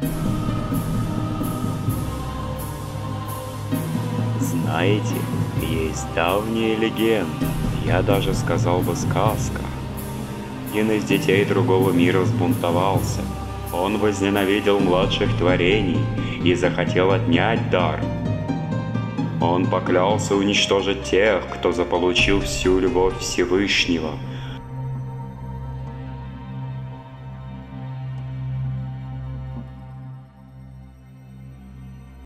Знаете, есть давняя легенда, я даже сказал бы сказка. Один из детей другого мира взбунтовался. Он возненавидел младших творений и захотел отнять дар. Он поклялся уничтожить тех, кто заполучил всю любовь Всевышнего,